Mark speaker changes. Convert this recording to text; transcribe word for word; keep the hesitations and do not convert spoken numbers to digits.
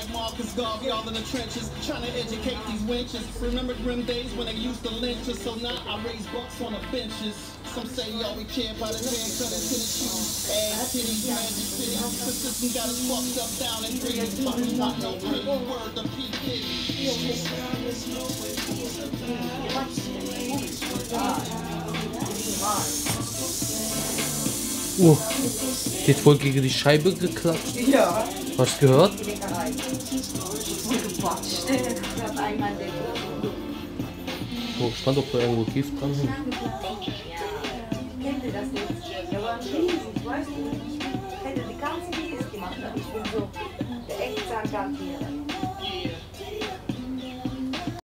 Speaker 1: like Marcus Garvey, all in the trenches, trying to educate these wenches. Remember grim days when they used to lynch us, so now I raise bucks on the benches. Some say all we care about is hair cut into the shoes. Ass titties, magic city. The system got us fucked up down and free. But we want no pretty word to P.
Speaker 2: Oh, geht wohl gegen die Scheibe geklatscht.
Speaker 3: Ja.
Speaker 2: Hast du gehört? Oh, gespannt, ob da irgendwo Gift dran hängt.
Speaker 3: Kennt ihr das nicht? Der war riesig, weißt du? Ich hätte die ganze Videos gemacht, aber ich bin so der Echtsack garantiert.